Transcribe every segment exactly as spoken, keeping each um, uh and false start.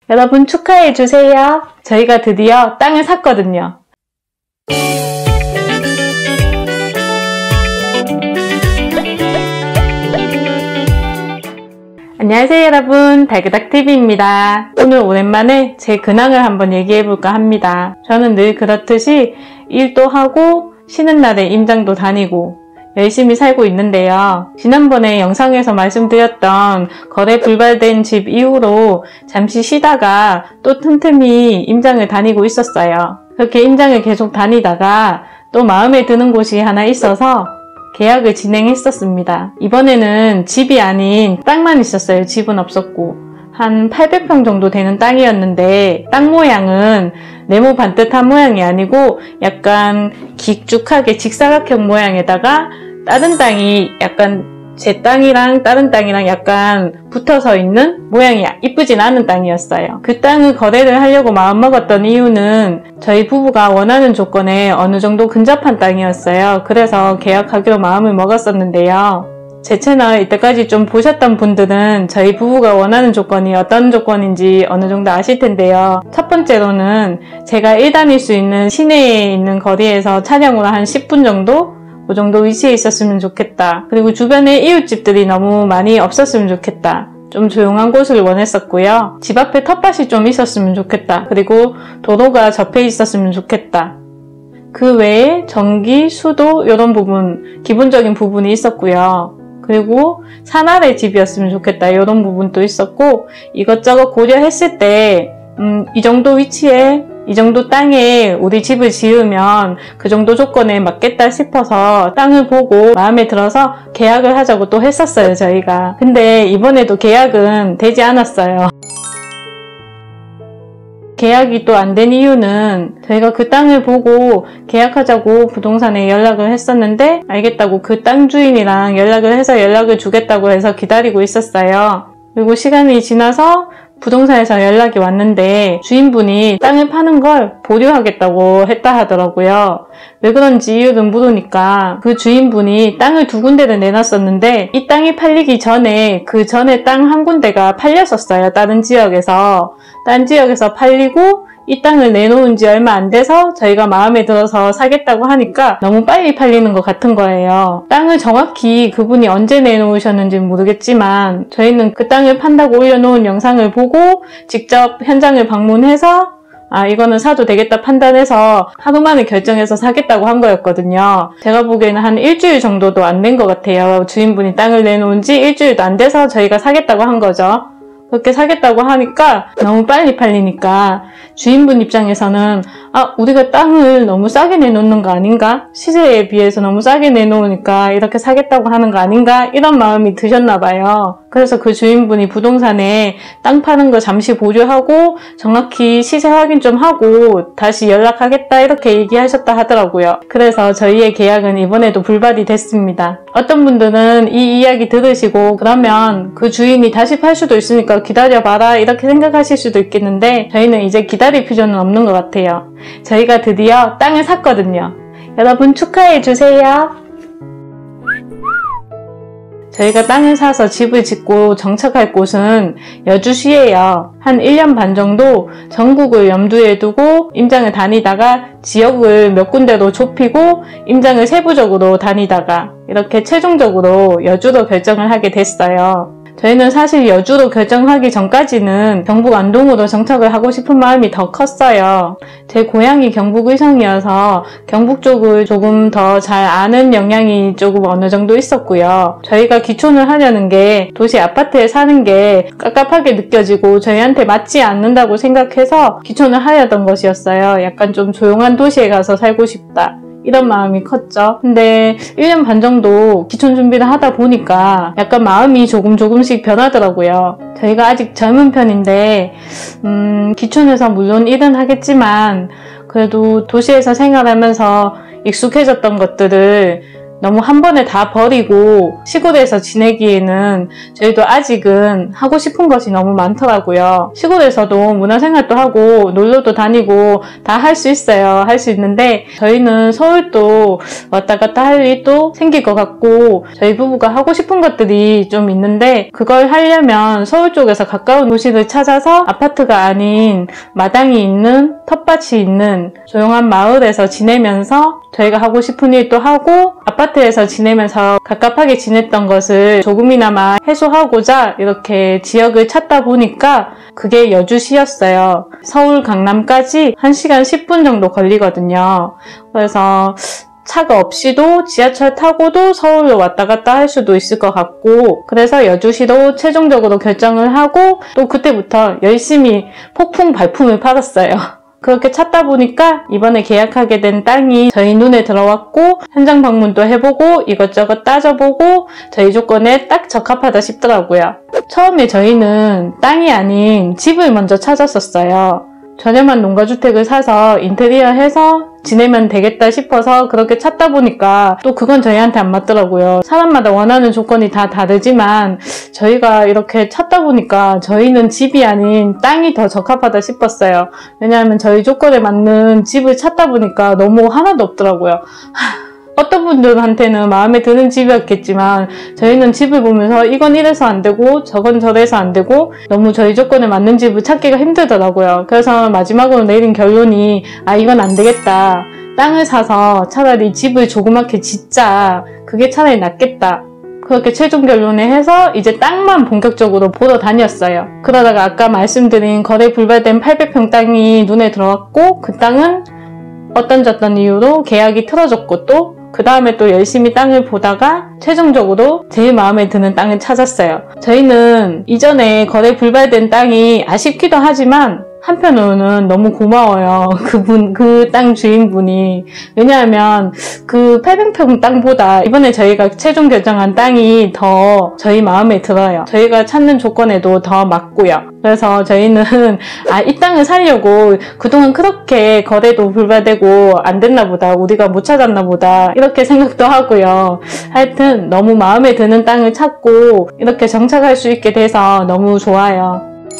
여러분 축하해주세요. 저희가 드디어 땅을 샀거든요. 안녕하세요 여러분, 달그닥티비입니다. 오늘 오랜만에 제 근황을 한번 얘기해볼까 합니다. 저는 늘 그렇듯이 일도 하고 쉬는 날에 임장도 다니고 열심히 살고 있는데요. 지난번에 영상에서 말씀드렸던 거래 불발된 집 이후로 잠시 쉬다가 또 틈틈이 임장을 다니고 있었어요. 그렇게 임장을 계속 다니다가 또 마음에 드는 곳이 하나 있어서 계약을 진행했었습니다. 이번에는 집이 아닌 땅만 있었어요. 집은 없었고 한 팔백 평 정도 되는 땅이었는데 땅 모양은 네모 반듯한 모양이 아니고 약간 길쭉하게 직사각형 모양에다가 다른 땅이 약간 제 땅이랑 다른 땅이랑 약간 붙어서 있는 모양이 이쁘진 않은 땅이었어요. 그 땅을 거래를 하려고 마음먹었던 이유는 저희 부부가 원하는 조건에 어느 정도 근접한 땅이었어요. 그래서 계약하기로 마음을 먹었었는데요. 제 채널 이때까지 좀 보셨던 분들은 저희 부부가 원하는 조건이 어떤 조건인지 어느 정도 아실 텐데요. 첫 번째로는 제가 일 다닐 수 있는 시내에 있는 거리에서 차량으로 한 십 분 정도? 그 정도 위치에 있었으면 좋겠다. 그리고 주변에 이웃집들이 너무 많이 없었으면 좋겠다. 좀 조용한 곳을 원했었고요. 집 앞에 텃밭이 좀 있었으면 좋겠다. 그리고 도로가 접해 있었으면 좋겠다. 그 외에 전기, 수도 이런 부분, 기본적인 부분이 있었고요. 그리고 산 아래 집이었으면 좋겠다. 이런 부분도 있었고 이것저것 고려했을 때 음, 이 정도 위치에 이 정도 땅에 우리 집을 지으면 그 정도 조건에 맞겠다 싶어서 땅을 보고 마음에 들어서 계약을 하자고 또 했었어요, 저희가. 근데 이번에도 계약은 되지 않았어요. 계약이 또 안 된 이유는 저희가 그 땅을 보고 계약하자고 부동산에 연락을 했었는데 알겠다고 그 땅 주인이랑 연락을 해서 연락을 주겠다고 해서 기다리고 있었어요. 그리고 시간이 지나서 부동산에서 연락이 왔는데 주인분이 땅을 파는 걸 보류하겠다고 했다 하더라고요. 왜 그런지 이유를 물으니까 그 주인분이 땅을 두 군데를 내놨었는데 이 땅이 팔리기 전에 그 전에 땅 한 군데가 팔렸었어요. 다른 지역에서. 다른 지역에서 팔리고 이 땅을 내놓은 지 얼마 안 돼서 저희가 마음에 들어서 사겠다고 하니까 너무 빨리 팔리는 것 같은 거예요. 땅을 정확히 그분이 언제 내놓으셨는지 모르겠지만 저희는 그 땅을 판다고 올려놓은 영상을 보고 직접 현장을 방문해서 아 이거는 사도 되겠다 판단해서 하루 만에 결정해서 사겠다고 한 거였거든요. 제가 보기에는 한 일주일 정도도 안 된 것 같아요. 주인분이 땅을 내놓은 지 일주일도 안 돼서 저희가 사겠다고 한 거죠. 그렇게 사겠다고 하니까 너무 빨리 팔리니까 주인분 입장에서는 아 우리가 땅을 너무 싸게 내놓는 거 아닌가? 시세에 비해서 너무 싸게 내놓으니까 이렇게 사겠다고 하는 거 아닌가? 이런 마음이 드셨나 봐요. 그래서 그 주인분이 부동산에 땅 파는 거 잠시 보류하고 정확히 시세 확인 좀 하고 다시 연락하겠다 이렇게 얘기하셨다 하더라고요. 그래서 저희의 계약은 이번에도 불발이 됐습니다. 어떤 분들은 이 이야기 들으시고 그러면 그 주인이 다시 팔 수도 있으니까 기다려봐라 이렇게 생각하실 수도 있겠는데 저희는 이제 기다릴 필요는 없는 것 같아요. 저희가 드디어 땅을 샀거든요. 여러분 축하해주세요. 저희가 땅을 사서 집을 짓고 정착할 곳은 여주시예요. 한 일 년 반 정도 전국을 염두에 두고 임장을 다니다가 지역을 몇 군데로 좁히고 임장을 세부적으로 다니다가 이렇게 최종적으로 여주로 결정을 하게 됐어요. 저희는 사실 여주로 결정하기 전까지는 경북 안동으로 정착을 하고 싶은 마음이 더 컸어요. 제 고향이 경북 의성이어서 경북 쪽을 조금 더 잘 아는 영향이 조금 어느 정도 있었고요. 저희가 기촌을 하려는 게 도시 아파트에 사는 게 깝깝하게 느껴지고 저희한테 맞지 않는다고 생각해서 기촌을 하려던 것이었어요. 약간 좀 조용한 도시에 가서 살고 싶다. 이런 마음이 컸죠. 근데 일 년 반 정도 기촌 준비를 하다 보니까 약간 마음이 조금 조금씩 변하더라고요. 저희가 아직 젊은 편인데 음, 기촌에서 물론 일은 하겠지만 그래도 도시에서 생활하면서 익숙해졌던 것들을 너무 한 번에 다 버리고 시골에서 지내기에는 저희도 아직은 하고 싶은 것이 너무 많더라고요. 시골에서도 문화생활도 하고 놀러도 다니고 다 할 수 있어요. 할 수 있는데 저희는 서울도 왔다 갔다 할 일도 생길 것 같고 저희 부부가 하고 싶은 것들이 좀 있는데 그걸 하려면 서울 쪽에서 가까운 도시를 찾아서 아파트가 아닌 마당이 있는 텃밭이 있는 조용한 마을에서 지내면서 저희가 하고 싶은 일도 하고 아파트에서 지내면서 갑갑하게 지냈던 것을 조금이나마 해소하고자 이렇게 지역을 찾다 보니까 그게 여주시였어요. 서울 강남까지 한 시간 십 분 정도 걸리거든요. 그래서 차가 없이도 지하철 타고도 서울로 왔다 갔다 할 수도 있을 것 같고 그래서 여주시로 최종적으로 결정을 하고 또 그때부터 열심히 폭풍 발품을 팔았어요. 그렇게 찾다 보니까 이번에 계약하게 된 땅이 저희 눈에 들어왔고 현장 방문도 해보고 이것저것 따져보고 저희 조건에 딱 적합하다 싶더라고요. 처음에 저희는 땅이 아닌 집을 먼저 찾았었어요. 저렴한 농가주택을 사서 인테리어 해서 지내면 되겠다 싶어서 그렇게 찾다 보니까 또 그건 저희한테 안 맞더라고요. 사람마다 원하는 조건이 다 다르지만 저희가 이렇게 찾다 보니까 저희는 집이 아닌 땅이 더 적합하다 싶었어요. 왜냐하면 저희 조건에 맞는 집을 찾다 보니까 너무 하나도 없더라고요. 어떤 분들한테는 마음에 드는 집이었겠지만 저희는 집을 보면서 이건 이래서 안 되고 저건 저래서 안 되고 너무 저희 조건에 맞는 집을 찾기가 힘들더라고요. 그래서 마지막으로 내린 결론이 아 이건 안 되겠다. 땅을 사서 차라리 집을 조그맣게 짓자. 그게 차라리 낫겠다. 그렇게 최종 결론에 해서 이제 땅만 본격적으로 보러 다녔어요. 그러다가 아까 말씀드린 거래 불발된 팔백 평 땅이 눈에 들어왔고 그 땅은 어떤 저떤 이유로 계약이 틀어졌고 또 그 다음에 또 열심히 땅을 보다가 최종적으로 제일 마음에 드는 땅을 찾았어요. 저희는 이전에 거래 불발된 땅이 아쉽기도 하지만 한편으로는 너무 고마워요. 그분, 그 땅 주인분이. 왜냐하면 그 팔백 평 땅보다 이번에 저희가 최종 결정한 땅이 더 저희 마음에 들어요. 저희가 찾는 조건에도 더 맞고요. 그래서 저희는 아, 이 땅을 사려고 그동안 그렇게 거래도 불발되고 안 됐나 보다. 우리가 못 찾았나 보다. 이렇게 생각도 하고요. 하여튼 너무 마음에 드는 땅을 찾고 이렇게 정착할 수 있게 돼서 너무 좋아요.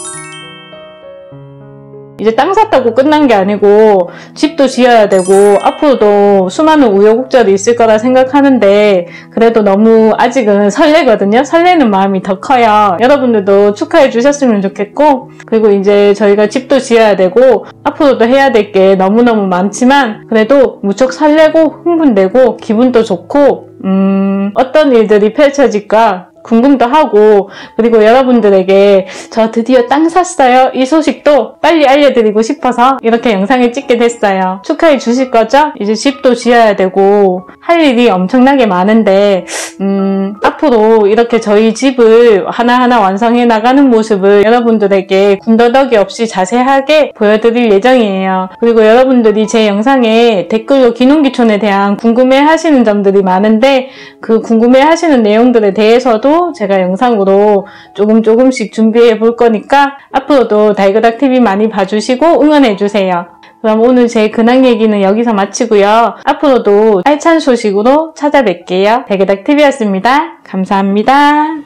이제 땅 샀다고 끝난 게 아니고 집도 지어야 되고 앞으로도 수많은 우여곡절이 있을 거라 생각하는데 그래도 너무 아직은 설레거든요. 설레는 마음이 더 커요. 여러분들도 축하해 주셨으면 좋겠고 그리고 이제 저희가 집도 지어야 되고 앞으로도 해야 될 게 너무너무 많지만 그래도 무척 설레고 흥분되고 기분도 좋고 음, 어떤 일들이 펼쳐질까 궁금도 하고 그리고 여러분들에게 저 드디어 땅 샀어요 이 소식도 빨리 알려드리고 싶어서 이렇게 영상을 찍게 됐어요. 축하해 주실 거죠? 이제 집도 지어야 되고 할 일이 엄청나게 많은데 음, 앞으로 이렇게 저희 집을 하나하나 완성해 나가는 모습을 여러분들에게 군더더기 없이 자세하게 보여드릴 예정이에요. 그리고 여러분들이 제 영상에 댓글로 기농기촌에 대한 궁금해 하시는 점들이 많은데 그 궁금해 하시는 내용들에 대해서도 제가 영상으로 조금 조금씩 준비해 볼 거니까 앞으로도 달그닥티비 많이 봐주시고 응원해 주세요. 그럼 오늘 제 근황 얘기는 여기서 마치고요. 앞으로도 알찬 소식으로 찾아뵐게요. 달그닥티비였습니다. 감사합니다.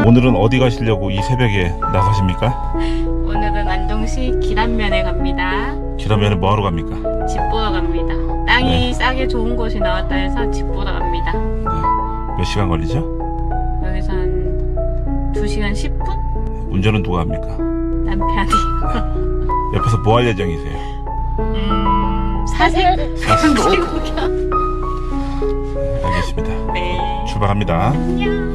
오늘은 어디 가시려고 이 새벽에 나가십니까? 오늘은 안동시 기란면에 갑니다. 기란면에 뭐하러 갑니까? 집 보러 갑니다. 땅이 네. 싸게 좋은 곳이 나왔다 해서 집 보러 갑니다. 네. 몇 시간 걸리죠? 여기서 한 두 시간 십 분? 운전은 누가 합니까? 남편이. 옆에서 뭐 할 예정이세요? 음... 사색? 사색 구경. 알겠습니다. 네. 출발합니다. 안녕.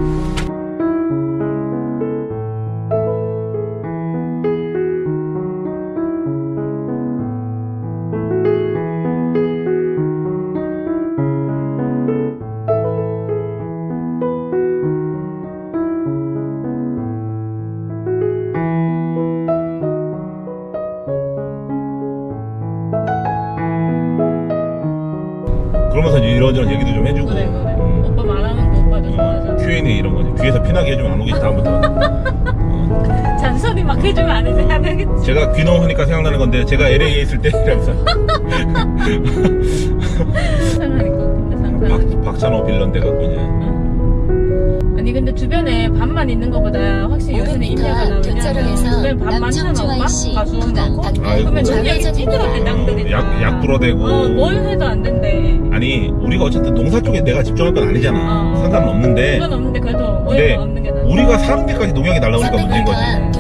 그러면서 이제 이런저런 얘기도 좀 해주고. 그래 그래. 음. 오빠 말하는 거 오빠도 좋아하잖아. 큐 앤 에이 이런 거지. 귀에서 피나게 해주면 안 오겠지 다음부터. 어. 잔소리 막 해주면 안 해도 해야 되겠지. 제가 귀농 하니까 생각나는 건데 제가 엘에이에 있을 때 이러면서 상상하니까 근데 상상. 박, 박찬호 빌런 돼갖고 그냥. 아니 근데 주변에 반만 있는 것보다 확실히 요새는 인류가 나오면 주변에 반 많잖아 오빠? 가수 넣고? 그러면 능력이 찌들어대 땅들이 약, 약 불어대고. 어, 뭘 해도 안 된대. 아니 우리가 어쨌든 농사 쪽에 내가 집중할 건 아니잖아. 어. 상관은 없는데. 그건 없는데 그래도 근데 오해가 없는 게 낫지. 우리가 사는 데까지 농약이 날라오니까 문제인 거지.